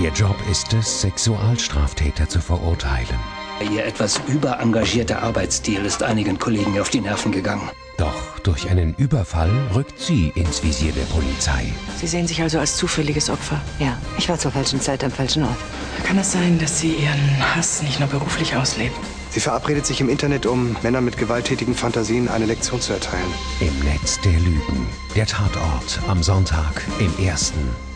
Ihr Job ist es, Sexualstraftäter zu verurteilen. Ihr etwas überengagierter Arbeitsstil ist einigen Kollegen auf die Nerven gegangen. Doch durch einen Überfall rückt sie ins Visier der Polizei. Sie sehen sich also als zufälliges Opfer? Ja, ich war zur falschen Zeit am falschen Ort. Kann es sein, dass Sie Ihren Hass nicht nur beruflich ausleben? Sie verabredet sich im Internet, um Männern mit gewalttätigen Fantasien eine Lektion zu erteilen. Im Netz der Lügen. Der Tatort am Sonntag im Ersten.